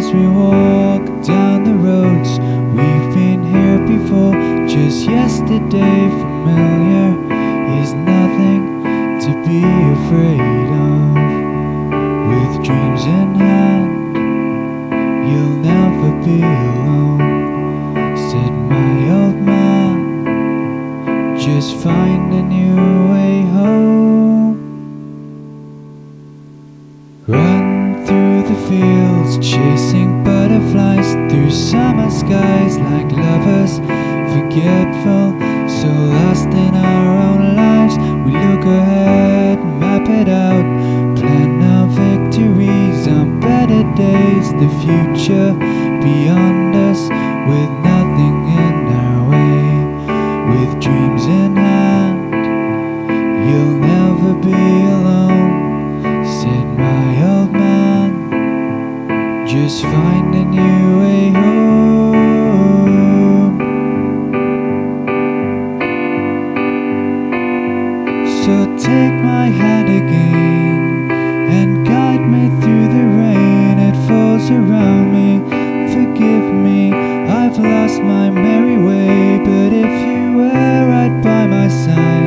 as we walk down the roads. We've been here before, just yesterday. Familiar is nothing to be afraid of. With dreams in hand, you'll never be alone, said my old man. Just find a new way home. Run through the fields, chasing butterflies through summer skies like lovers, forgetful, so lost in our own lives. We look ahead, map it out, plan our victories on better days. The future beyond us, with nothing in our way. With dreams in hand, you'll never be alone, said my old man. Just find a new way home. So take my hand again and guide me through the rain. It falls around me, forgive me, I've lost my merry way. But if you were right by my side,